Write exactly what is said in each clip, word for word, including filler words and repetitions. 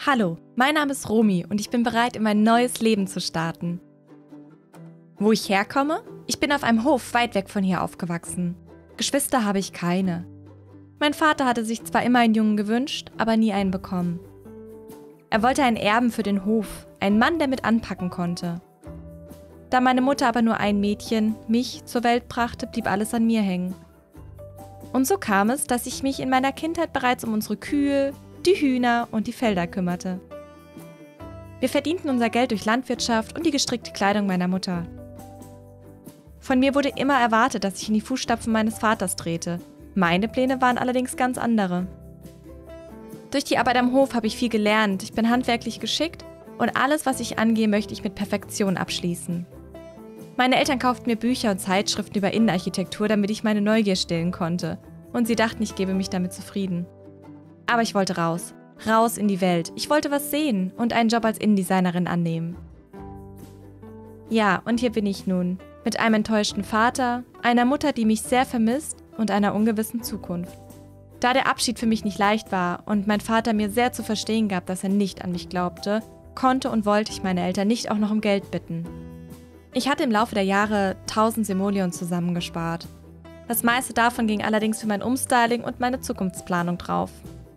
Hallo, mein Name ist Romy und ich bin bereit, in mein neues Leben zu starten. Wo ich herkomme? Ich bin auf einem Hof weit weg von hier aufgewachsen. Geschwister habe ich keine. Mein Vater hatte sich zwar immer einen Jungen gewünscht, aber nie einen bekommen. Er wollte einen Erben für den Hof, einen Mann, der mit anpacken konnte. Da meine Mutter aber nur ein Mädchen, mich, zur Welt brachte, blieb alles an mir hängen. Und so kam es, dass ich mich in meiner Kindheit bereits um unsere Kühe, die Hühner und die Felder kümmerte. Wir verdienten unser Geld durch Landwirtschaft und die gestrickte Kleidung meiner Mutter. Von mir wurde immer erwartet, dass ich in die Fußstapfen meines Vaters trete. Meine Pläne waren allerdings ganz andere. Durch die Arbeit am Hof habe ich viel gelernt, ich bin handwerklich geschickt und alles, was ich angehe, möchte ich mit Perfektion abschließen. Meine Eltern kauften mir Bücher und Zeitschriften über Innenarchitektur, damit ich meine Neugier stillen konnte. Und sie dachten, ich gebe mich damit zufrieden. Aber ich wollte raus. Raus in die Welt. Ich wollte was sehen und einen Job als Innendesignerin annehmen. Ja, und hier bin ich nun. Mit einem enttäuschten Vater, einer Mutter, die mich sehr vermisst und einer ungewissen Zukunft. Da der Abschied für mich nicht leicht war und mein Vater mir sehr zu verstehen gab, dass er nicht an mich glaubte, konnte und wollte ich meine Eltern nicht auch noch um Geld bitten. Ich hatte im Laufe der Jahre tausend Simoleons zusammengespart. Das meiste davon ging allerdings für mein Umstyling und meine Zukunftsplanung drauf.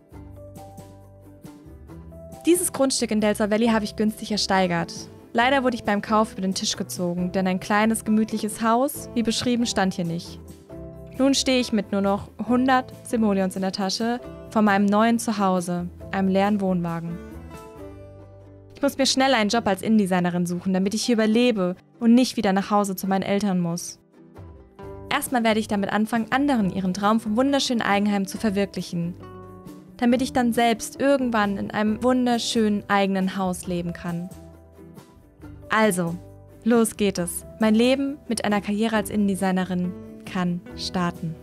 Dieses Grundstück in Del Sol Valley habe ich günstig ersteigert. Leider wurde ich beim Kauf über den Tisch gezogen, denn ein kleines, gemütliches Haus, wie beschrieben, stand hier nicht. Nun stehe ich mit nur noch hundert Simoleons in der Tasche vor meinem neuen Zuhause, einem leeren Wohnwagen. Ich muss mir schnell einen Job als Innendesignerin suchen, damit ich hier überlebe und nicht wieder nach Hause zu meinen Eltern muss. Erstmal werde ich damit anfangen, anderen ihren Traum vom wunderschönen Eigenheim zu verwirklichen, damit ich dann selbst irgendwann in einem wunderschönen eigenen Haus leben kann. Also, los geht es. Mein Leben mit einer Karriere als Innendesignerin kann starten.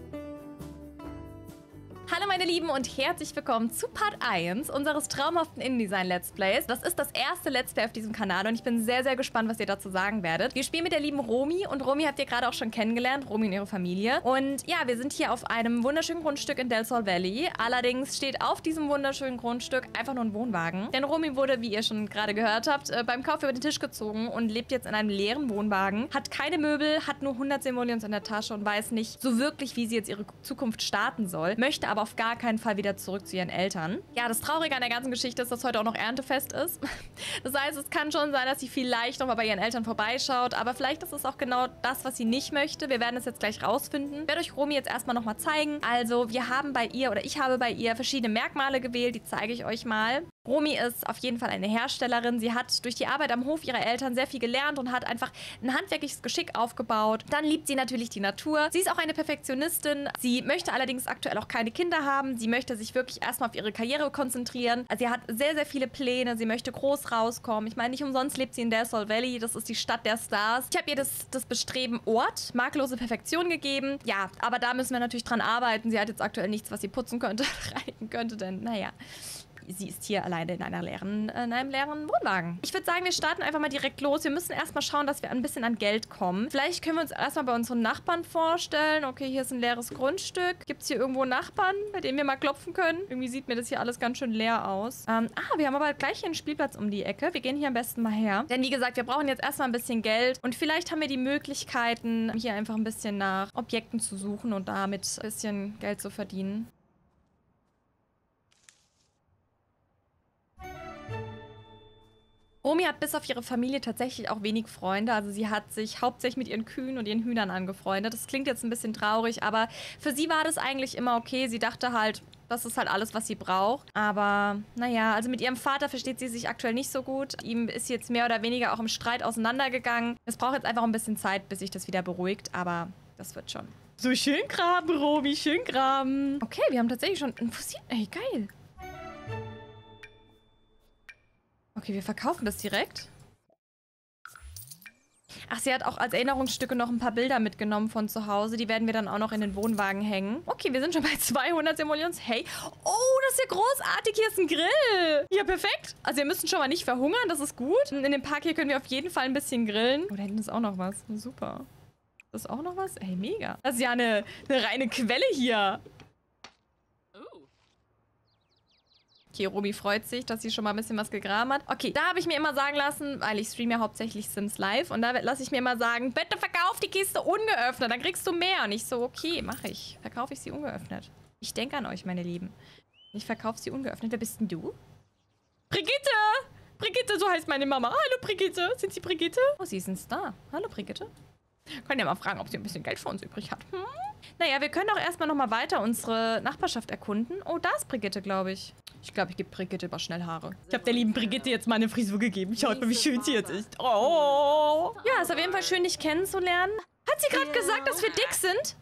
Hallo meine Lieben und herzlich willkommen zu Part eins unseres traumhaften InDesign-Let's Plays. Das ist das erste Let's Play auf diesem Kanal und ich bin sehr, sehr gespannt, was ihr dazu sagen werdet. Wir spielen mit der lieben Romy und Romy habt ihr gerade auch schon kennengelernt, Romy und ihre Familie. Und ja, wir sind hier auf einem wunderschönen Grundstück in Del Sol Valley. Allerdings steht auf diesem wunderschönen Grundstück einfach nur ein Wohnwagen. Denn Romy wurde, wie ihr schon gerade gehört habt, beim Kauf über den Tisch gezogen und lebt jetzt in einem leeren Wohnwagen. Hat keine Möbel, hat nur hundert Simoleons in der Tasche und weiß nicht so wirklich, wie sie jetzt ihre Zukunft starten soll. Möchte aber auf gar keinen Fall wieder zurück zu ihren Eltern. Ja, das Traurige an der ganzen Geschichte ist, dass heute auch noch Erntefest ist. Das heißt, es kann schon sein, dass sie vielleicht noch mal bei ihren Eltern vorbeischaut, aber vielleicht ist es auch genau das, was sie nicht möchte. Wir werden es jetzt gleich rausfinden. Ich werde euch Romy jetzt erstmal noch mal zeigen. Also, wir haben bei ihr, oder ich habe bei ihr verschiedene Merkmale gewählt, die zeige ich euch mal. Romy ist auf jeden Fall eine Herstellerin. Sie hat durch die Arbeit am Hof ihrer Eltern sehr viel gelernt und hat einfach ein handwerkliches Geschick aufgebaut. Dann liebt sie natürlich die Natur. Sie ist auch eine Perfektionistin. Sie möchte allerdings aktuell auch keine Kinder haben. Sie möchte sich wirklich erstmal auf ihre Karriere konzentrieren. Also sie hat sehr, sehr viele Pläne. Sie möchte groß rauskommen. Ich meine, nicht umsonst lebt sie in Del Sol Valley. Das ist die Stadt der Stars. Ich habe ihr das, das Bestreben Ort, makellose Perfektion gegeben. Ja, aber da müssen wir natürlich dran arbeiten. Sie hat jetzt aktuell nichts, was sie putzen könnte, reinigen könnte, denn naja, sie ist hier alleine in, einer leeren, in einem leeren Wohnwagen. Ich würde sagen, wir starten einfach mal direkt los. Wir müssen erstmal schauen, dass wir ein bisschen an Geld kommen. Vielleicht können wir uns erstmal bei unseren Nachbarn vorstellen. Okay, hier ist ein leeres Grundstück. Gibt es hier irgendwo Nachbarn, bei denen wir mal klopfen können? Irgendwie sieht mir das hier alles ganz schön leer aus. Ähm, ah, wir haben aber gleich hier einen Spielplatz um die Ecke. Wir gehen hier am besten mal her. Denn wie gesagt, wir brauchen jetzt erstmal ein bisschen Geld. Und vielleicht haben wir die Möglichkeiten, hier einfach ein bisschen nach Objekten zu suchen und damit ein bisschen Geld zu verdienen. Romy hat bis auf ihre Familie tatsächlich auch wenig Freunde. Also sie hat sich hauptsächlich mit ihren Kühen und ihren Hühnern angefreundet. Das klingt jetzt ein bisschen traurig, aber für sie war das eigentlich immer okay. Sie dachte halt, das ist halt alles, was sie braucht. Aber naja, also mit ihrem Vater versteht sie sich aktuell nicht so gut. Ihm ist sie jetzt mehr oder weniger auch im Streit auseinandergegangen. Es braucht jetzt einfach ein bisschen Zeit, bis sich das wieder beruhigt, aber das wird schon. So, schön graben, Romy, schön graben. Okay, wir haben tatsächlich schon ein Fossil. Ey, geil. Okay, wir verkaufen das direkt. Ach, sie hat auch als Erinnerungsstücke noch ein paar Bilder mitgenommen von zu Hause. Die werden wir dann auch noch in den Wohnwagen hängen. Okay, wir sind schon bei zweihundert Simoleons. Hey, oh, das ist ja großartig. Hier ist ein Grill. Ja, perfekt. Also wir müssen schon mal nicht verhungern, das ist gut. In dem Park hier können wir auf jeden Fall ein bisschen grillen. Oh, da hinten ist auch noch was. Super. Das ist auch noch was? Hey, mega. Das ist ja eine, eine reine Quelle hier. Okay, Romy freut sich, dass sie schon mal ein bisschen was gegraben hat. Okay, da habe ich mir immer sagen lassen, weil ich streame ja hauptsächlich Sims Live. Und da lasse ich mir immer sagen, bitte verkauf die Kiste ungeöffnet, dann kriegst du mehr. Und ich so, okay, mache ich. Verkaufe ich sie ungeöffnet. Ich denke an euch, meine Lieben. Ich verkaufe sie ungeöffnet. Wer bist denn du? Brigitte! Brigitte, so heißt meine Mama. Hallo, Brigitte. Sind Sie Brigitte? Oh, sie ist ein Star. Hallo, Brigitte. Können ja mal fragen, ob sie ein bisschen Geld für uns übrig hat. Hm? Naja, wir können auch erstmal nochmal weiter unsere Nachbarschaft erkunden. Oh, da ist Brigitte, glaube ich. Ich glaube, ich gebe Brigitte über schnell Haare. Ich habe der lieben Brigitte jetzt mal eine Frisur gegeben. Schaut mal, wie schön sie jetzt ist. Oh. Ja, ist auf jeden Fall schön, dich kennenzulernen. Hat sie gerade gesagt, dass wir dick sind?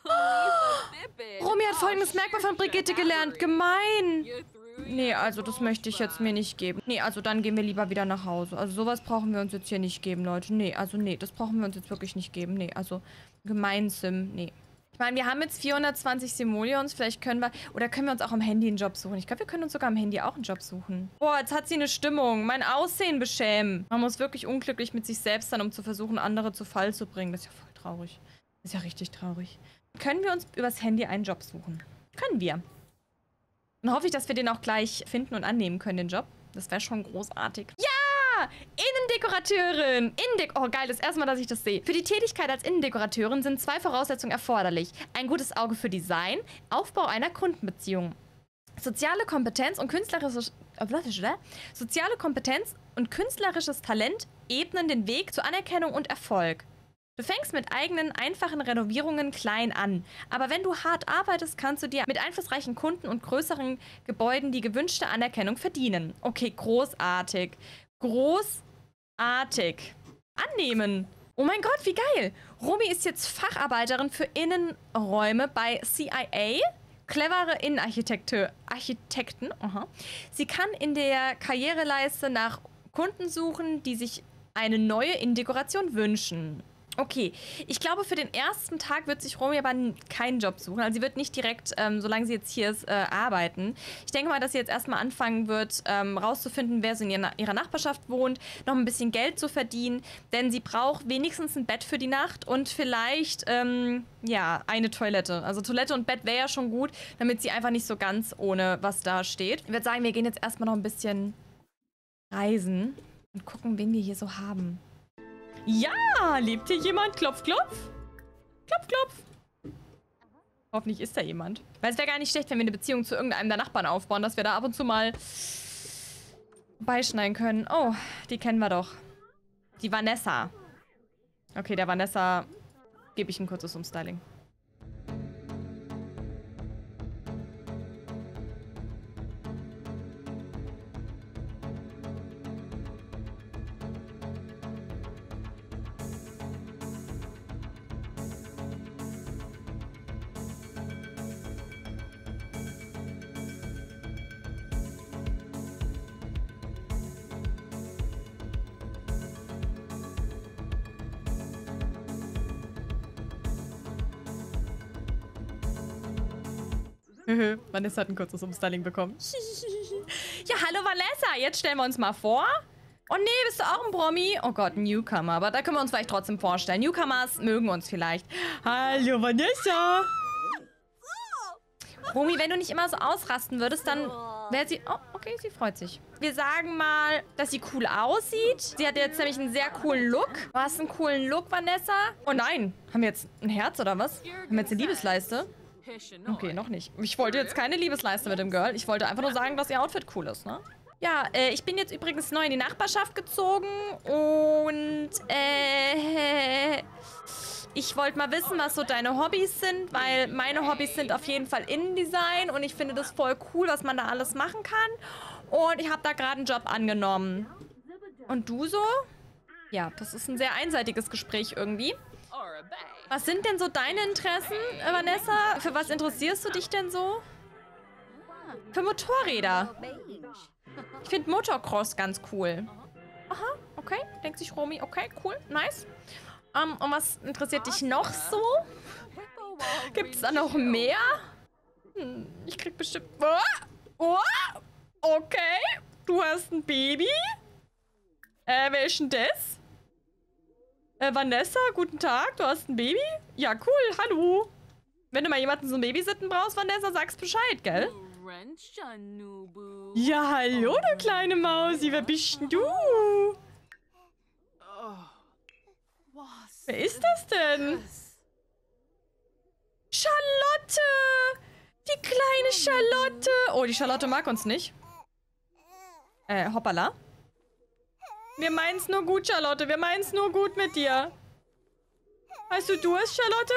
Oh. Romy hat folgendes Merkmal von Brigitte gelernt. Gemein. Nee, also das möchte ich jetzt mir nicht geben. Nee, also dann gehen wir lieber wieder nach Hause. Also sowas brauchen wir uns jetzt hier nicht geben, Leute. Nee, also nee, das brauchen wir uns jetzt wirklich nicht geben. Nee, also gemein Sim, nee. Ich meine, wir haben jetzt vierhundertzwanzig Simoleons. Vielleicht können wir... Oder können wir uns auch am Handy einen Job suchen? Ich glaube, wir können uns sogar am Handy auch einen Job suchen. Boah, jetzt hat sie eine Stimmung. Mein Aussehen beschämen. Man muss wirklich unglücklich mit sich selbst sein, um zu versuchen, andere zu Fall zu bringen. Das ist ja voll traurig. Das ist ja richtig traurig. Können wir uns übers Handy einen Job suchen? Können wir. Dann hoffe ich, dass wir den auch gleich finden und annehmen können, den Job. Das wäre schon großartig. Ja! Innendekorateurin! Innendek oh, geil, das erste Mal, dass ich das sehe. Für die Tätigkeit als Innendekorateurin sind zwei Voraussetzungen erforderlich. Ein gutes Auge für Design, Aufbau einer Kundenbeziehung. Soziale Kompetenz und künstlerisches... Äh, Soziale Kompetenz und künstlerisches Talent ebnen den Weg zur Anerkennung und Erfolg. Du fängst mit eigenen, einfachen Renovierungen klein an. Aber wenn du hart arbeitest, kannst du dir mit einflussreichen Kunden und größeren Gebäuden die gewünschte Anerkennung verdienen. Okay, großartig. Großartig. Annehmen. Oh mein Gott, wie geil. Romy ist jetzt Facharbeiterin für Innenräume bei C I A. Clevere Innenarchitekten. Architekten. Aha. Sie kann in der Karriereleiste nach Kunden suchen, die sich eine neue Innendekoration wünschen. Okay, ich glaube, für den ersten Tag wird sich Romy aber keinen Job suchen. Also sie wird nicht direkt, ähm, solange sie jetzt hier ist, äh, arbeiten. Ich denke mal, dass sie jetzt erstmal anfangen wird, ähm, rauszufinden, wer so in ihrer, ihrer Nachbarschaft wohnt, noch ein bisschen Geld zu verdienen, denn sie braucht wenigstens ein Bett für die Nacht und vielleicht, ähm, ja, eine Toilette. Also Toilette und Bett wäre ja schon gut, damit sie einfach nicht so ganz ohne was da steht. Ich würde sagen, wir gehen jetzt erstmal noch ein bisschen reisen und gucken, wen wir hier so haben. Ja, lebt hier jemand? Klopf, klopf. Klopf, klopf. Hoffentlich ist da jemand. Weil es wäre gar nicht schlecht, wenn wir eine Beziehung zu irgendeinem der Nachbarn aufbauen, dass wir da ab und zu mal beischneiden können. Oh, die kennen wir doch. Die Vanessa. Okay, der Vanessa gebe ich ein kurzes Umstyling. Vanessa hat ein kurzes Umstyling bekommen. Ja, hallo Vanessa, jetzt stellen wir uns mal vor. Oh nee, bist du auch ein Promi? Oh Gott, ein Newcomer, aber da können wir uns vielleicht trotzdem vorstellen. Newcomers mögen uns vielleicht. Hallo Vanessa. Romy, wenn du nicht immer so ausrasten würdest, dann wäre sie... Oh, okay, sie freut sich. Wir sagen mal, dass sie cool aussieht. Sie hat jetzt nämlich einen sehr coolen Look. Du hast einen coolen Look, Vanessa. Oh nein, haben wir jetzt ein Herz oder was? Haben wir jetzt eine Liebesleiste? Okay, noch nicht. Ich wollte jetzt keine Liebesleiste mit dem Girl. Ich wollte einfach nur sagen, dass ihr Outfit cool ist, ne? Ja, äh, ich bin jetzt übrigens neu in die Nachbarschaft gezogen und, äh, ich wollte mal wissen, was so deine Hobbys sind, weil meine Hobbys sind auf jeden Fall Innendesign und ich finde das voll cool, was man da alles machen kann. Und ich habe da gerade einen Job angenommen. Und du so? Ja, das ist ein sehr einseitiges Gespräch irgendwie. Was sind denn so deine Interessen, Vanessa? Für was interessierst du dich denn so? Für Motorräder. Ich finde Motocross ganz cool. Aha, okay. Denkt sich Romy, okay, cool, nice. Um, und was interessiert dich noch so? Gibt es da noch mehr? Hm, ich krieg bestimmt... Oh, oh, okay, du hast ein Baby? Äh, wer ist denn das? Äh, Vanessa, guten Tag, du hast ein Baby? Ja, cool, hallo. Wenn du mal jemanden zum Babysitten brauchst, Vanessa, sagst Bescheid, gell? Ja, hallo, du kleine Mausi. Wer bist denn du? Wer ist das denn? Charlotte! Die kleine Charlotte! Oh, die Charlotte mag uns nicht. Äh, hoppala. Wir meinen's nur gut, Charlotte. Wir meinen's nur gut mit dir. Hast du Durst, Charlotte?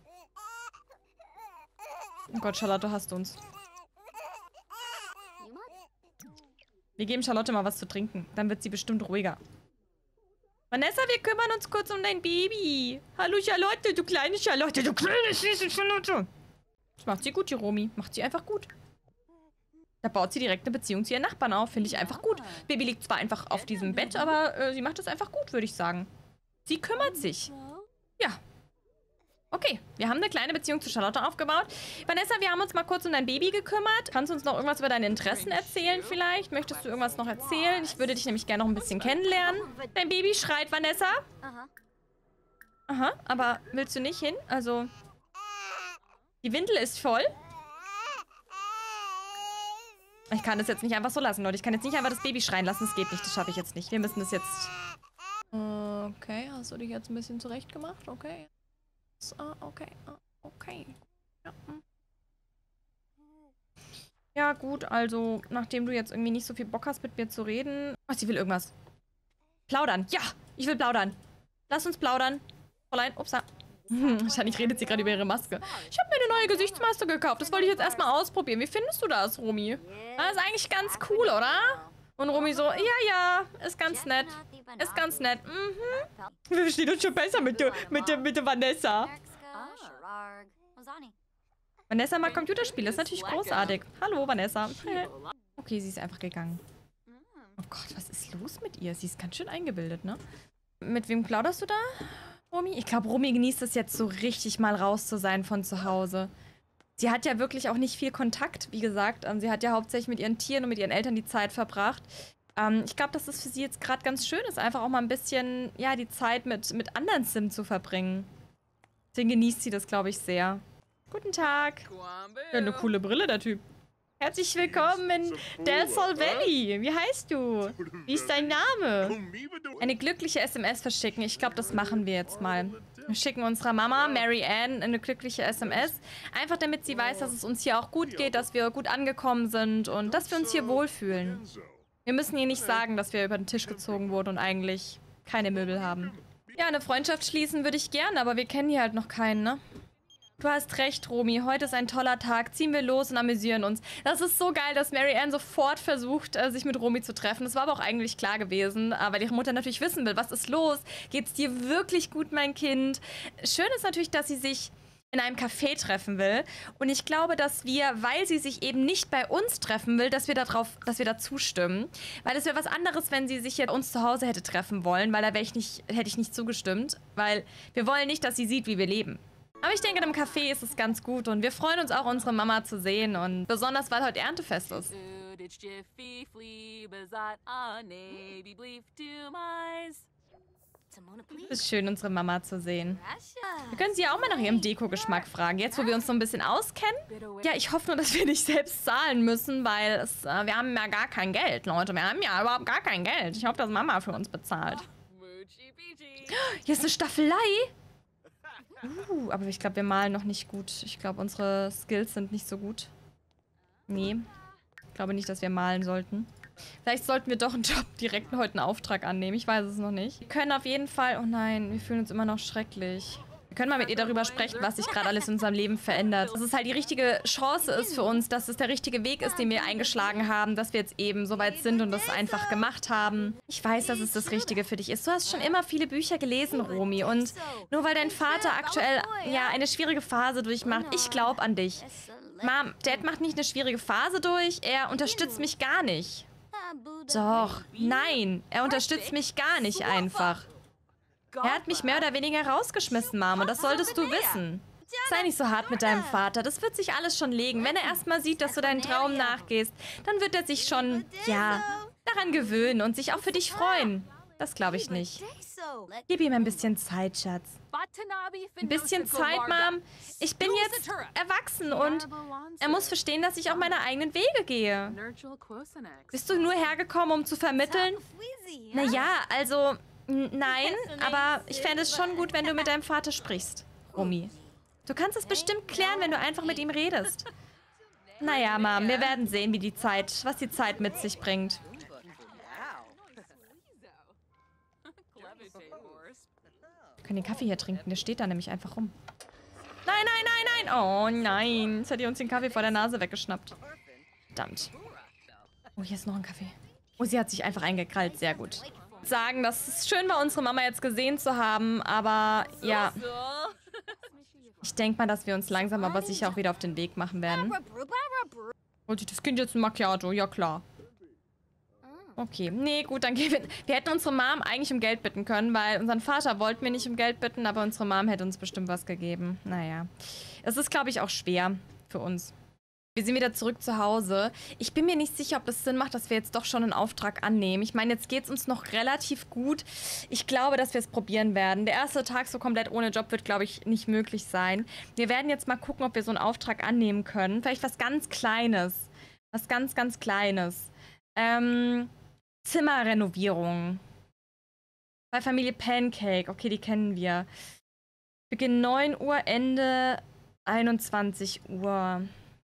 Oh Gott, Charlotte hasst uns. Wir geben Charlotte mal was zu trinken. Dann wird sie bestimmt ruhiger. Vanessa, wir kümmern uns kurz um dein Baby. Hallo Charlotte, du kleine Charlotte, du kleine süße Charlotte. Das macht sie gut, die Romy. Macht sie einfach gut. Da baut sie direkt eine Beziehung zu ihren Nachbarn auf. Finde ich einfach gut. Baby liegt zwar einfach auf diesem Bett, aber äh, sie macht es einfach gut, würde ich sagen. Sie kümmert sich. Ja. Okay, wir haben eine kleine Beziehung zu Charlotte aufgebaut. Vanessa, wir haben uns mal kurz um dein Baby gekümmert. Kannst du uns noch irgendwas über deine Interessen erzählen vielleicht? Möchtest du irgendwas noch erzählen? Ich würde dich nämlich gerne noch ein bisschen kennenlernen. Dein Baby schreit, Vanessa. Aha, aber willst du nicht hin? Also, die Windel ist voll. Ich kann das jetzt nicht einfach so lassen, Leute. Ich kann jetzt nicht einfach das Baby schreien lassen. Das geht nicht, das schaffe ich jetzt nicht. Wir müssen das jetzt... Okay, hast du dich jetzt ein bisschen zurecht gemacht? Okay. Ah, okay, ah, okay. Ja. Ja, gut, also, nachdem du jetzt irgendwie nicht so viel Bock hast, mit mir zu reden... Oh, sie will irgendwas. Plaudern. Ja, ich will plaudern. Lass uns plaudern. Fräulein, upsa. Hm, wahrscheinlich redet sie gerade über ihre Maske. Ich habe mir eine neue Gesichtsmaske gekauft. Das wollte ich jetzt erstmal ausprobieren. Wie findest du das, Romy? Das ist eigentlich ganz cool, oder? Und Romy so, ja, ja, ist ganz nett. Ist ganz nett. Mhm. Wir verstehen uns schon besser mit der, mit der, mit der Vanessa. Vanessa mag Computerspiele. Ist natürlich großartig. Hallo, Vanessa. Okay, sie ist einfach gegangen. Oh Gott, was ist los mit ihr? Sie ist ganz schön eingebildet, ne? Mit wem plauderst du da, Romy? Ich glaube, Romy genießt es jetzt so richtig mal raus zu sein von zu Hause. Sie hat ja wirklich auch nicht viel Kontakt, wie gesagt. Sie hat ja hauptsächlich mit ihren Tieren und mit ihren Eltern die Zeit verbracht. Ähm, ich glaube, dass es für sie jetzt gerade ganz schön ist, einfach auch mal ein bisschen, ja, die Zeit mit, mit anderen Sim zu verbringen. Deswegen genießt sie das, glaube ich, sehr. Guten Tag. Ja, eine coole Brille, der Typ. Herzlich willkommen in Del Sol Valley. Wie heißt du? Wie ist dein Name? Eine glückliche S M S verschicken. Ich glaube, das machen wir jetzt mal. Wir schicken unserer Mama, Mary Ann, eine glückliche S M S. Einfach damit sie weiß, dass es uns hier auch gut geht, dass wir gut angekommen sind und dass wir uns hier wohlfühlen. Wir müssen ihr nicht sagen, dass wir über den Tisch gezogen wurden und eigentlich keine Möbel haben. Ja, eine Freundschaft schließen würde ich gerne, aber wir kennen hier halt noch keinen, ne? Du hast recht, Romy. Heute ist ein toller Tag. Ziehen wir los und amüsieren uns. Das ist so geil, dass Mary Ann sofort versucht, sich mit Romy zu treffen. Das war aber auch eigentlich klar gewesen, weil ihre Mutter natürlich wissen will, was ist los? Geht's dir wirklich gut, mein Kind? Schön ist natürlich, dass sie sich in einem Café treffen will. Und ich glaube, dass wir, weil sie sich eben nicht bei uns treffen will, dass wir darauf, dass wir da zustimmen. Weil es wäre was anderes, wenn sie sich hier bei uns zu Hause hätte treffen wollen, weil da wäre ich nicht, hätte ich nicht zugestimmt. Weil wir wollen nicht, dass sie sieht, wie wir leben. Aber ich denke, in einem Café ist es ganz gut und wir freuen uns auch, unsere Mama zu sehen und besonders, weil heute Erntefest ist. Es ist schön, unsere Mama zu sehen. Wir können sie ja auch mal nach ihrem Deko-Geschmack fragen, jetzt wo wir uns so ein bisschen auskennen. Ja, ich hoffe nur, dass wir nicht selbst zahlen müssen, weil es, äh, wir haben ja gar kein Geld, Leute. Wir haben ja überhaupt gar kein Geld. Ich hoffe, dass Mama für uns bezahlt. Hier ist eine Staffelei. Uh, aber ich glaube, wir malen noch nicht gut. Ich glaube, unsere Skills sind nicht so gut. Nee. Ich glaube nicht, dass wir malen sollten. Vielleicht sollten wir doch einen Job direkt heute einen Auftrag annehmen. Ich weiß es noch nicht. Wir können auf jeden Fall... Oh nein, wir fühlen uns immer noch schrecklich. Wir können mal mit ihr darüber sprechen, was sich gerade alles in unserem Leben verändert. Dass es halt die richtige Chance ist für uns, dass es der richtige Weg ist, den wir eingeschlagen haben, dass wir jetzt eben so weit sind und das einfach gemacht haben. Ich weiß, dass es das Richtige für dich ist. Du hast schon immer viele Bücher gelesen, Romy. Und nur weil dein Vater aktuell ja eine schwierige Phase durchmacht, ich glaube an dich. Mom, Dad macht nicht eine schwierige Phase durch, er unterstützt mich gar nicht. Doch, nein, er unterstützt mich gar nicht einfach. Er hat mich mehr oder weniger rausgeschmissen, Mom, und das solltest du wissen. Sei nicht so hart mit deinem Vater, das wird sich alles schon legen. Wenn er erstmal sieht, dass du deinen Traum nachgehst, dann wird er sich schon, ja, daran gewöhnen und sich auch für dich freuen. Das glaube ich nicht. Gib ihm ein bisschen Zeit, Schatz. Ein bisschen Zeit, Mom. Ich bin jetzt erwachsen und er muss verstehen, dass ich auch meine eigenen Wege gehe. Bist du nur hergekommen, um zu vermitteln? Naja, also, nein, aber ich fände es schon gut, wenn du mit deinem Vater sprichst, Romy. Du kannst es bestimmt klären, wenn du einfach mit ihm redest. Naja, Mom, wir werden sehen, wie die Zeit, was die Zeit mit sich bringt. Wir können den Kaffee hier trinken, der steht da nämlich einfach rum. Nein, nein, nein, nein. Oh nein, jetzt hat die uns den Kaffee vor der Nase weggeschnappt. Verdammt. Oh, hier ist noch ein Kaffee. Oh, sie hat sich einfach eingekrallt, sehr gut. Sagen, das ist schön war, unsere Mama jetzt gesehen zu haben, aber ja. Ich denke mal, dass wir uns langsam aber sicher auch wieder auf den Weg machen werden. Wollte das Kind jetzt ein Macchiato? Ja, klar. Okay, nee, gut, dann gehen wir... Wir hätten unsere Mom eigentlich um Geld bitten können, weil unseren Vater wollten wir nicht um Geld bitten, aber unsere Mom hätte uns bestimmt was gegeben. Naja. Es ist, glaube ich, auch schwer für uns. Wir sind wieder zurück zu Hause. Ich bin mir nicht sicher, ob das Sinn macht, dass wir jetzt doch schon einen Auftrag annehmen. Ich meine, jetzt geht es uns noch relativ gut. Ich glaube, dass wir es probieren werden. Der erste Tag so komplett ohne Job wird, glaube ich, nicht möglich sein. Wir werden jetzt mal gucken, ob wir so einen Auftrag annehmen können. Vielleicht was ganz Kleines. Was ganz, ganz Kleines. Ähm, Zimmerrenovierung. Bei Familie Pancake. Okay, die kennen wir. Beginn neun Uhr, Ende einundzwanzig Uhr.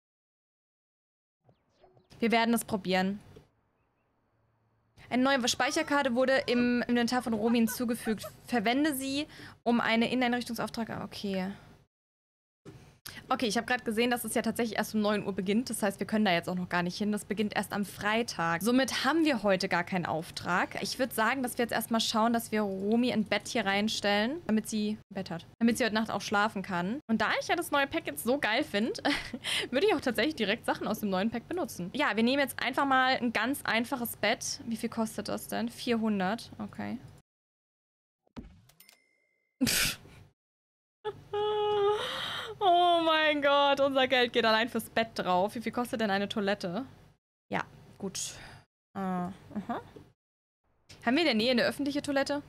Wir werden es probieren. Eine neue Speicherkarte wurde im Inventar von Romy hinzugefügt. Verwende sie, um eine Inneneinrichtungsauftrag... Okay. Okay, ich habe gerade gesehen, dass es ja tatsächlich erst um neun Uhr beginnt. Das heißt, wir können da jetzt auch noch gar nicht hin. Das beginnt erst am Freitag. Somit haben wir heute gar keinen Auftrag. Ich würde sagen, dass wir jetzt erstmal schauen, dass wir Romy ein Bett hier reinstellen, damit sie ein Bett hat. Damit sie heute Nacht auch schlafen kann. Und da ich ja das neue Pack jetzt so geil finde, würde ich auch tatsächlich direkt Sachen aus dem neuen Pack benutzen. Ja, wir nehmen jetzt einfach mal ein ganz einfaches Bett. Wie viel kostet das denn? vierhundert. Okay. Oh mein Gott, unser Geld geht allein fürs Bett drauf. Wie viel kostet denn eine Toilette? Ja, gut. Äh, uh-huh. Haben wir in der Nähe eine öffentliche Toilette?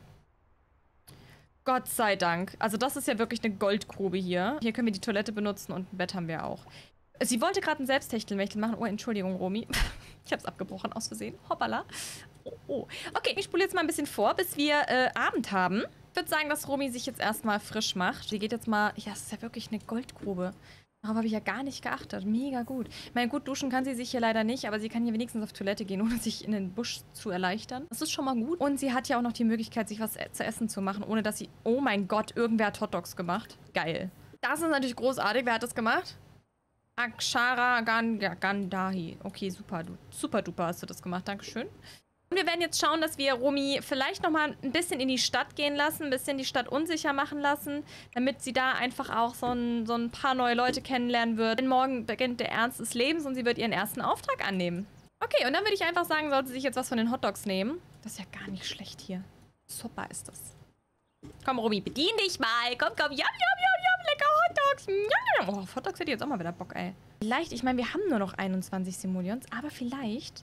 Gott sei Dank. Also das ist ja wirklich eine Goldgrube hier. Hier können wir die Toilette benutzen und ein Bett haben wir auch. Sie wollte gerade ein Selbsthechtelmechtel machen. Oh, Entschuldigung, Romy. Ich habe es abgebrochen aus Versehen. Hoppala. Oh, oh. Okay, ich spule jetzt mal ein bisschen vor, bis wir äh, Abend haben. Ich würde sagen, dass Romy sich jetzt erstmal frisch macht. Sie geht jetzt mal... Ja, das ist ja wirklich eine Goldgrube. Darauf habe ich ja gar nicht geachtet. Mega gut. Ich meine, gut, duschen kann sie sich hier leider nicht, aber sie kann hier wenigstens auf Toilette gehen, ohne sich in den Busch zu erleichtern. Das ist schon mal gut. Und sie hat ja auch noch die Möglichkeit, sich was zu essen zu machen, ohne dass sie... Oh mein Gott, irgendwer hat Hotdogs gemacht. Geil. Das ist natürlich großartig. Wer hat das gemacht? Akshara Gandahi. Okay, super. Du, super duper hast du das gemacht. Dankeschön. Und wir werden jetzt schauen, dass wir Romy vielleicht nochmal ein bisschen in die Stadt gehen lassen, ein bisschen die Stadt unsicher machen lassen, damit sie da einfach auch so ein, so ein paar neue Leute kennenlernen wird. Denn morgen beginnt der Ernst des Lebens und sie wird ihren ersten Auftrag annehmen. Okay, und dann würde ich einfach sagen, sollte sie sich jetzt was von den Hotdogs nehmen. Das ist ja gar nicht schlecht hier. Super ist das. Komm, Romy, bedien dich mal. Komm, komm. Jam, jam, jam, jam. Lecker Hotdogs. Jam, jam. Oh, auf Hotdogs hätte ich jetzt auch mal wieder Bock, ey. Vielleicht, ich meine, wir haben nur noch einundzwanzig Simoleons, aber vielleicht...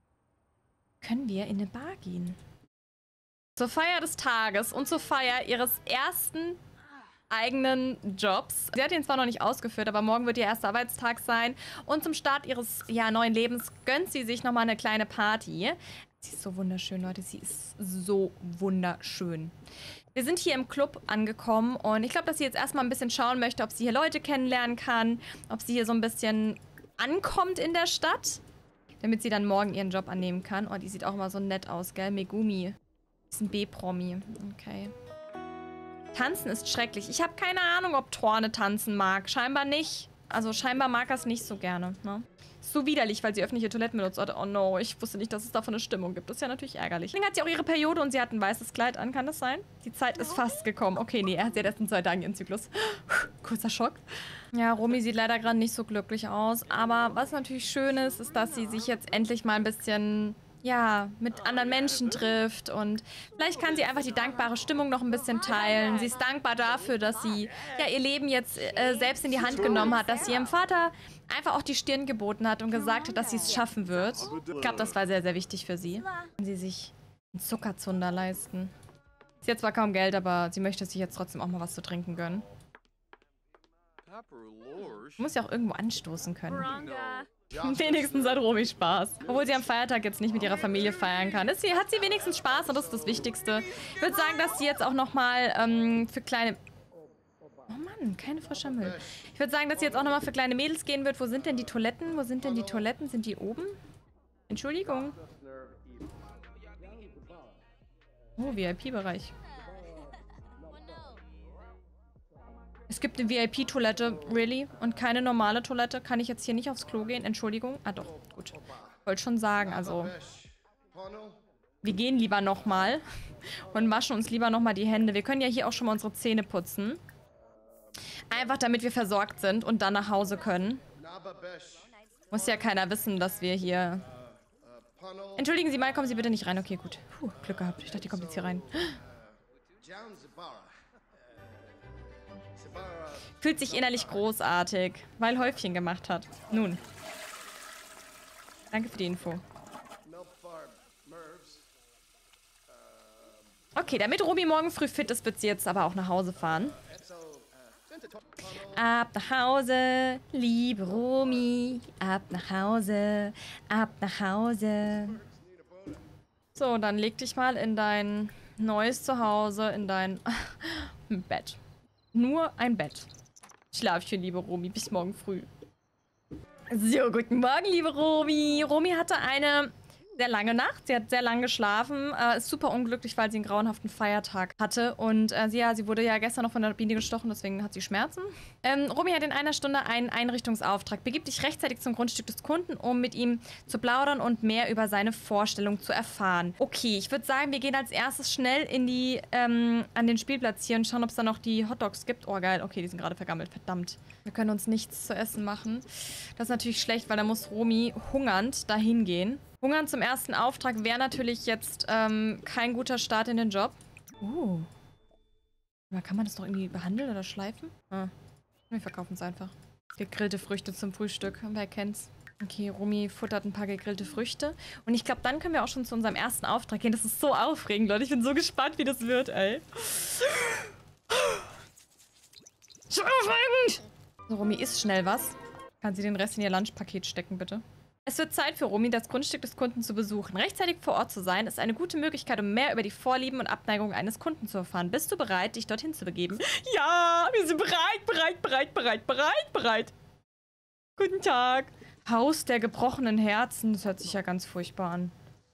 können wir in eine Bar gehen. Zur Feier des Tages und zur Feier ihres ersten eigenen Jobs. Sie hat ihn zwar noch nicht ausgeführt, aber morgen wird ihr erster Arbeitstag sein. Und zum Start ihres ja, neuen Lebens gönnt sie sich nochmal eine kleine Party. Sie ist so wunderschön, Leute. Sie ist so wunderschön. Wir sind hier im Club angekommen und ich glaube, dass sie jetzt erstmal ein bisschen schauen möchte, ob sie hier Leute kennenlernen kann, ob sie hier so ein bisschen ankommt in der Stadt. Damit sie dann morgen ihren Job annehmen kann. Oh, die sieht auch immer so nett aus, gell? Megumi. Ist ein B-Promi. Okay. Tanzen ist schrecklich. Ich habe keine Ahnung, ob Torne tanzen mag. Scheinbar nicht. Also scheinbar mag er es nicht so gerne, ne? Ist so widerlich, weil sie öffentliche Toiletten benutzt. Oh no, ich wusste nicht, dass es davon eine Stimmung gibt. Das ist ja natürlich ärgerlich. Deswegen hat sie auch ihre Periode und sie hat ein weißes Kleid an. Kann das sein? Die Zeit ist fast gekommen. Okay, nee, sie hat erst in zwei Tagen ihren Zyklus. Kurzer Schock. Ja, Romy sieht leider gerade nicht so glücklich aus. Aber was natürlich schön ist, ist, dass sie sich jetzt endlich mal ein bisschen... ja, mit anderen Menschen trifft und vielleicht kann sie einfach die dankbare Stimmung noch ein bisschen teilen. Sie ist dankbar dafür, dass sie ja ihr Leben jetzt äh, selbst in die Hand genommen hat, dass sie ihrem Vater einfach auch die Stirn geboten hat und gesagt hat, dass sie es schaffen wird. Ich glaube, das war sehr, sehr wichtig für sie. Wenn sie sich Einen Zuckerzunder leisten. Sie hat zwar kaum Geld, aber sie möchte sich jetzt trotzdem auch mal was zu trinken gönnen. Du musst ja auch irgendwo anstoßen können. Wenigstens hat Romy Spaß. Obwohl sie am Feiertag jetzt nicht mit ihrer Familie feiern kann. Ist sie, hat sie wenigstens Spaß und das ist das Wichtigste. Ich würde sagen, dass sie jetzt auch nochmal ähm, für kleine... Oh Mann, keine frischer Müll. Ich würde sagen, dass sie jetzt auch nochmal für kleine Mädels gehen wird. Wo sind denn die Toiletten? Wo sind denn die Toiletten? Sind die oben? Entschuldigung. Oh, V I P-Bereich. Es gibt eine V I P-Toilette, really? Und keine normale Toilette? Kann ich jetzt hier nicht aufs Klo gehen? Entschuldigung. Ah doch, gut. Wollte schon sagen, also... Wir gehen lieber nochmal und waschen uns lieber nochmal die Hände. Wir können ja hier auch schon mal unsere Zähne putzen. Einfach damit wir versorgt sind und dann nach Hause können. Muss ja keiner wissen, dass wir hier... Entschuldigen Sie mal, kommen Sie bitte nicht rein. Okay, gut. Puh, Glück gehabt. Ich dachte, die kommt jetzt hier rein. Fühlt sich innerlich großartig, weil Häufchen gemacht hat. Nun. Danke für die Info. Okay, damit Romy morgen früh fit ist, wird sie jetzt aber auch nach Hause fahren. Ab nach Hause, liebe Romy. Ab nach Hause, ab nach Hause. So, dann leg dich mal in dein neues Zuhause, in dein Bett. Nur ein Bett. Schlafchen, liebe Romy, bis morgen früh. So, guten Morgen, liebe Romy. Romy hatte eine sehr lange Nacht. Sie hat sehr lange geschlafen. Äh, ist super unglücklich, weil sie einen grauenhaften Feiertag hatte. Und äh, sie, ja, sie wurde ja gestern noch von der Biene gestochen, deswegen hat sie Schmerzen. Ähm, Romy hat in einer Stunde einen Einrichtungsauftrag. Begib dich rechtzeitig zum Grundstück des Kunden, um mit ihm zu plaudern und mehr über seine Vorstellung zu erfahren. Okay, ich würde sagen, wir gehen als erstes schnell in die, ähm, an den Spielplatz hier und schauen, ob es da noch die Hotdogs gibt. Oh, geil. Okay, die sind gerade vergammelt. Verdammt. Wir können uns nichts zu essen machen. Das ist natürlich schlecht, weil da muss Romy hungernd dahin gehen. Hungern zum ersten Auftrag wäre natürlich jetzt ähm, kein guter Start in den Job. Uh. Aber kann man das doch irgendwie behandeln oder schleifen? Ah. Wir verkaufen es einfach. Gegrillte Früchte zum Frühstück. Wer kennt's? Okay, Romy futtert ein paar gegrillte Früchte. Und ich glaube, dann können wir auch schon zu unserem ersten Auftrag gehen. Das ist so aufregend, Leute. Ich bin so gespannt, wie das wird, ey. So aufregend! So, Romy isst schnell was. Kann sie den Rest in ihr Lunchpaket stecken, bitte? Es wird Zeit für Romy, das Grundstück des Kunden zu besuchen. Rechtzeitig vor Ort zu sein, ist eine gute Möglichkeit, um mehr über die Vorlieben und Abneigungen eines Kunden zu erfahren. Bist du bereit, dich dorthin zu begeben? Ja, wir sind bereit, bereit, bereit, bereit, bereit, bereit. Guten Tag. Haus der gebrochenen Herzen. Das hört sich ja ganz furchtbar an.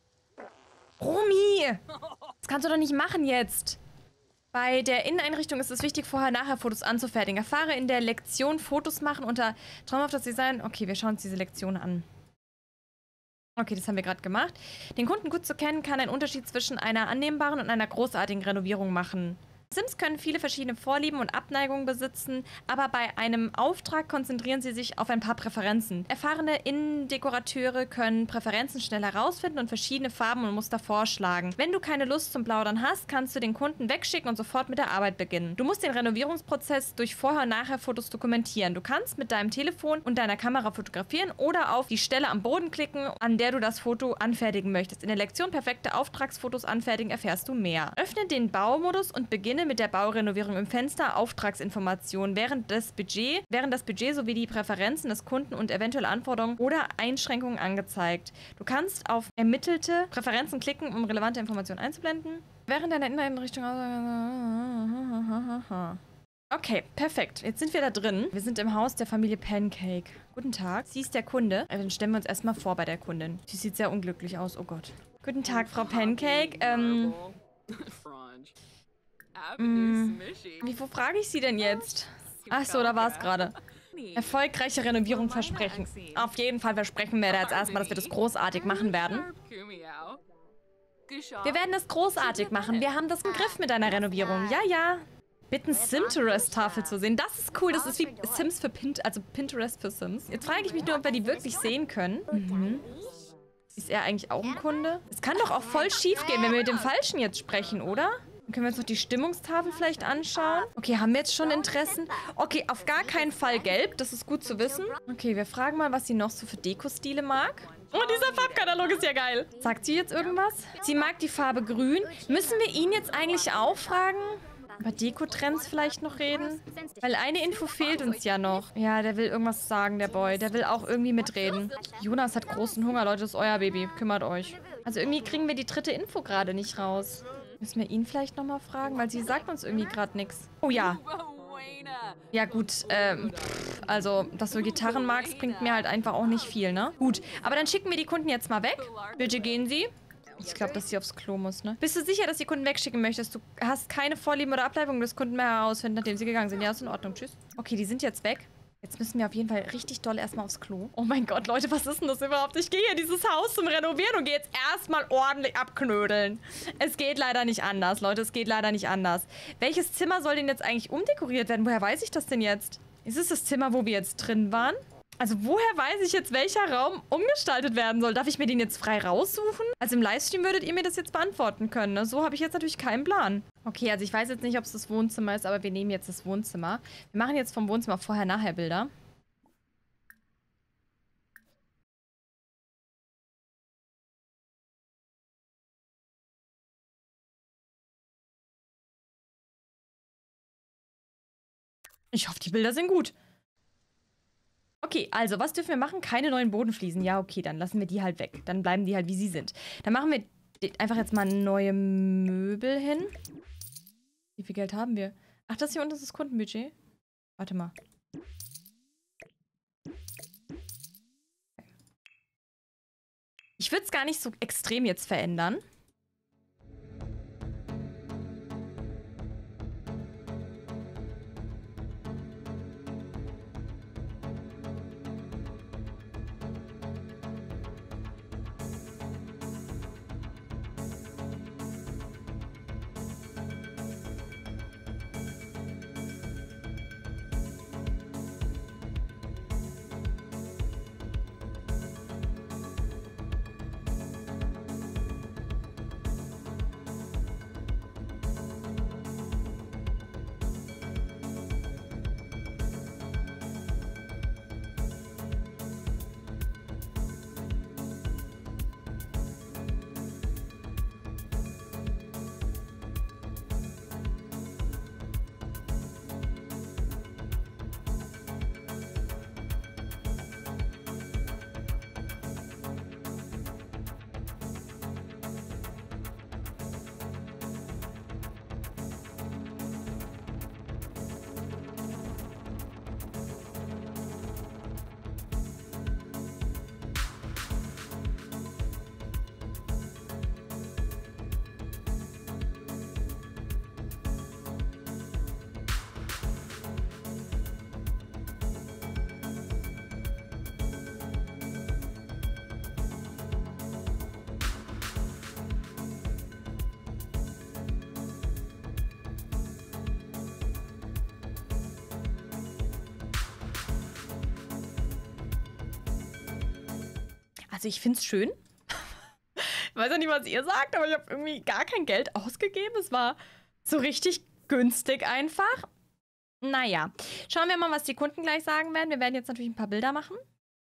Romy! Das kannst du doch nicht machen jetzt. Bei der Inneneinrichtung ist es wichtig, Vorher-Nachher-Fotos anzufertigen. Erfahre in der Lektion Fotos machen unter traumhaftes Design. Okay, wir schauen uns diese Lektion an. Okay, das haben wir gerade gemacht. Den Kunden gut zu kennen, kann einen Unterschied zwischen einer annehmbaren und einer großartigen Renovierung machen. Sims können viele verschiedene Vorlieben und Abneigungen besitzen, aber bei einem Auftrag konzentrieren sie sich auf ein paar Präferenzen. Erfahrene Innendekorateure können Präferenzen schnell herausfinden und verschiedene Farben und Muster vorschlagen. Wenn du keine Lust zum Plaudern hast, kannst du den Kunden wegschicken und sofort mit der Arbeit beginnen. Du musst den Renovierungsprozess durch Vorher- und Nachher-Fotos dokumentieren. Du kannst mit deinem Telefon und deiner Kamera fotografieren oder auf die Stelle am Boden klicken, an der du das Foto anfertigen möchtest. In der Lektion Perfekte Auftragsfotos anfertigen erfährst du mehr. Öffne den Baumodus und beginne mit der Baurenovierung im Fenster. Auftragsinformationen, während das Budget, während das Budget sowie die Präferenzen des Kunden und eventuelle Anforderungen oder Einschränkungen angezeigt. Du kannst auf ermittelte Präferenzen klicken, um relevante Informationen einzublenden. Während deiner Inneneinrichtung... Okay, perfekt. Jetzt sind wir da drin. Wir sind im Haus der Familie Pancake. Guten Tag. Sie ist der Kunde. Dann stellen wir uns erstmal vor bei der Kundin. Sie sieht sehr unglücklich aus. Oh Gott. Guten Tag, Frau Pancake. Ähm... Mm, wie, wo frage ich Sie denn jetzt? Ach so, da war es gerade. Erfolgreiche Renovierung versprechen. Auf jeden Fall versprechen wir da jetzt erstmal, dass wir das großartig machen werden. Wir werden das großartig machen. Wir haben das im Griff mit einer Renovierung. Ja, ja. Bitten Simterest-Tafel zu sehen. Das ist cool. Das ist wie Sims für Pinterest, also Pinterest für Sims. Jetzt frage ich mich nur, ob wir die wirklich sehen können. Mhm. Ist er eigentlich auch ein Kunde? Es kann doch auch voll schief gehen, wenn wir mit dem Falschen jetzt sprechen, oder? Dann können wir uns noch die Stimmungstafel vielleicht anschauen. Okay, haben wir jetzt schon Interessen? Okay, auf gar keinen Fall gelb. Das ist gut zu wissen. Okay, wir fragen mal, was sie noch so für Dekostile mag. Oh, dieser Farbkatalog ist ja geil. Sagt sie jetzt irgendwas? Sie mag die Farbe grün. Müssen wir ihn jetzt eigentlich auch fragen? Über Dekotrends vielleicht noch reden? Weil eine Info fehlt uns ja noch. Ja, der will irgendwas sagen, der Boy. Der will auch irgendwie mitreden. Jonas hat großen Hunger, Leute. Das ist euer Baby. Kümmert euch. Also irgendwie kriegen wir die dritte Info gerade nicht raus. Müssen wir ihn vielleicht nochmal fragen? Weil sie sagt uns irgendwie gerade nichts. Oh ja. Ja gut, ähm, pff, also, dass du Gitarren magst, bringt mir halt einfach auch nicht viel, ne? Gut, aber dann schicken wir die Kunden jetzt mal weg. Bitte gehen sie. Ich glaube, dass sie aufs Klo muss, ne? Bist du sicher, dass die Kunden wegschicken möchtest? Du hast keine Vorlieben oder Ableitungen des Kunden mehr herausfinden, nachdem sie gegangen sind. Ja, ist in Ordnung. Tschüss. Okay, die sind jetzt weg. Jetzt müssen wir auf jeden Fall richtig doll erstmal aufs Klo. Oh mein Gott, Leute, was ist denn das überhaupt? Ich gehe hier dieses Haus zum Renovieren und gehe jetzt erstmal ordentlich abknödeln. Es geht leider nicht anders, Leute. Es geht leider nicht anders. Welches Zimmer soll denn jetzt eigentlich umdekoriert werden? Woher weiß ich das denn jetzt? Ist es das Zimmer, wo wir jetzt drin waren? Also woher weiß ich jetzt, welcher Raum umgestaltet werden soll? Darf ich mir den jetzt frei raussuchen? Also im Livestream würdet ihr mir das jetzt beantworten können, ne? So habe ich jetzt natürlich keinen Plan. Okay, also ich weiß jetzt nicht, ob es das Wohnzimmer ist, aber wir nehmen jetzt das Wohnzimmer. Wir machen jetzt vom Wohnzimmer vorher-nachher Bilder. Ich hoffe, die Bilder sind gut. Okay, also, was dürfen wir machen? Keine neuen Bodenfliesen. Ja, okay, dann lassen wir die halt weg. Dann bleiben die halt, wie sie sind. Dann machen wir einfach jetzt mal neue Möbel hin. Wie viel Geld haben wir? Ach, das hier unten ist das Kundenbudget. Warte mal. Ich würde es gar nicht so extrem jetzt verändern. Also ich finde es schön. Ich weiß ja nicht, was ihr sagt, aber ich habe irgendwie gar kein Geld ausgegeben. Es war so richtig günstig einfach. Naja, schauen wir mal, was die Kunden gleich sagen werden. Wir werden jetzt natürlich ein paar Bilder machen.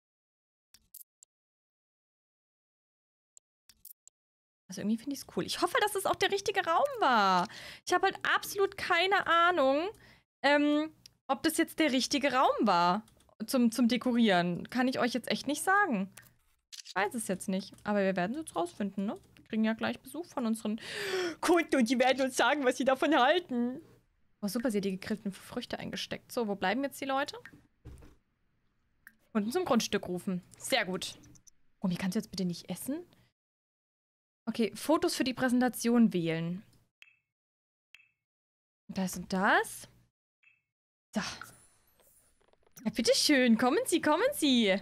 Also irgendwie finde ich es cool. Ich hoffe, dass es auch der richtige Raum war. Ich habe halt absolut keine Ahnung, ähm, ob das jetzt der richtige Raum war zum, zum Dekorieren. Kann ich euch jetzt echt nicht sagen. Ich weiß es jetzt nicht. Aber wir werden es jetzt rausfinden, ne? Wir kriegen ja gleich Besuch von unseren Kunden und die werden uns sagen, was sie davon halten. Oh, super, sie hat die gegrillten Früchte eingesteckt. So, wo bleiben jetzt die Leute? Kunden zum Grundstück rufen. Sehr gut. Oh, wie kannst du jetzt bitte nicht essen? Okay, Fotos für die Präsentation wählen. Das und das. So. Ja, bitteschön, kommen Sie, kommen Sie.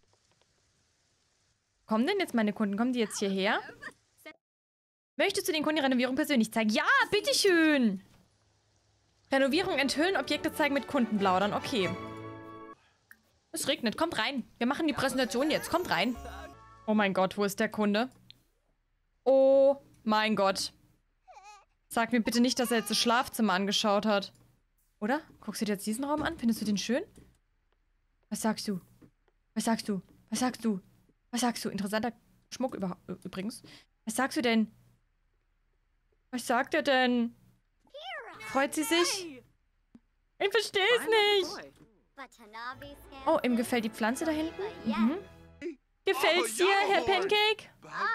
Kommen denn jetzt meine Kunden? Kommen die jetzt hierher? Möchtest du den Kunden die Renovierung persönlich zeigen? Ja, bitteschön. Renovierung enthüllen, Objekte zeigen, mit Kunden plaudern. Okay. Es regnet. Kommt rein. Wir machen die Präsentation jetzt. Kommt rein. Oh mein Gott, wo ist der Kunde? Oh mein Gott. Sag mir bitte nicht, dass er jetzt das Schlafzimmer angeschaut hat. Oder? Guckst du dir jetzt diesen Raum an? Findest du den schön? Was sagst du? Was sagst du? Was sagst du? Was sagst du? Interessanter Schmuck über übrigens. Was sagst du denn? Was sagt er denn? Freut sie sich? Ich verstehe es nicht. Oh, ihm gefällt die Pflanze da hinten? Mhm. Gefällt's dir, Herr Pancake?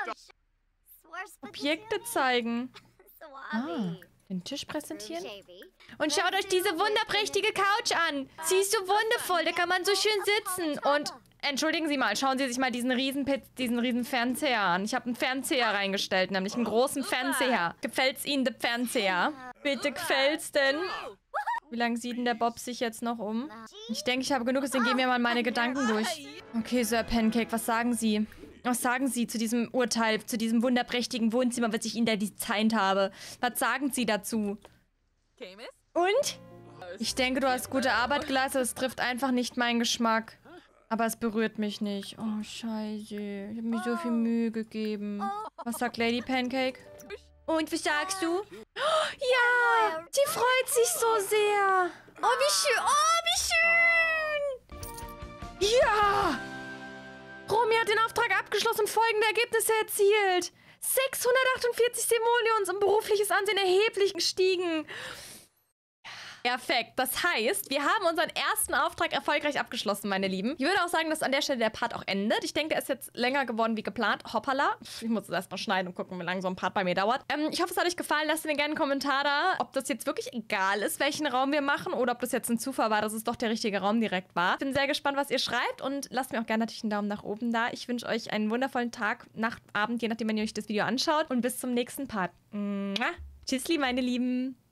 Objekte zeigen. Ah, den Tisch präsentieren. Und schaut euch diese wunderprächtige Couch an. Sie ist so wundervoll, da kann man so schön sitzen. Und entschuldigen Sie mal, schauen Sie sich mal diesen riesen, diesen riesen Fernseher an. Ich habe einen Fernseher reingestellt, nämlich einen großen Fernseher. Gefällt's Ihnen, der Fernseher? Bitte gefällt's denn? Wie lange sieht denn der Bob sich jetzt noch um? Ich denke, ich habe genug, deswegen gehen wir mal meine Gedanken durch. Okay, Sir Pancake, was sagen Sie? Was sagen Sie zu diesem Urteil, zu diesem wunderprächtigen Wohnzimmer, was ich Ihnen da designt habe? Was sagen Sie dazu? Und? Ich denke, du hast gute Arbeit geleistet, es trifft einfach nicht meinen Geschmack. Aber es berührt mich nicht. Oh, scheiße. Ich habe mir so viel Mühe gegeben. Was sagt Lady Pancake? Und was sagst du? Oh, ja! Die freut sich so sehr. Oh, wie schön. Oh, wie schön. Ja! Romy hat den Auftrag abgeschlossen und folgende Ergebnisse erzielt. sechshundertachtundvierzig Simoleons und berufliches Ansehen erheblich gestiegen. Perfekt. Das heißt, wir haben unseren ersten Auftrag erfolgreich abgeschlossen, meine Lieben. Ich würde auch sagen, dass an der Stelle der Part auch endet. Ich denke, der ist jetzt länger geworden wie geplant. Hoppala. Ich muss es erstmal schneiden und gucken, wie lange so ein Part bei mir dauert. Ähm, ich hoffe, es hat euch gefallen. Lasst mir gerne einen Kommentar da, ob das jetzt wirklich egal ist, welchen Raum wir machen oder ob das jetzt ein Zufall war, dass es doch der richtige Raum direkt war. Ich bin sehr gespannt, was ihr schreibt und lasst mir auch gerne natürlich einen Daumen nach oben da. Ich wünsche euch einen wundervollen Tag, Nacht, Abend, je nachdem, wenn ihr euch das Video anschaut. Und bis zum nächsten Part. Mua. Tschüssli, meine Lieben.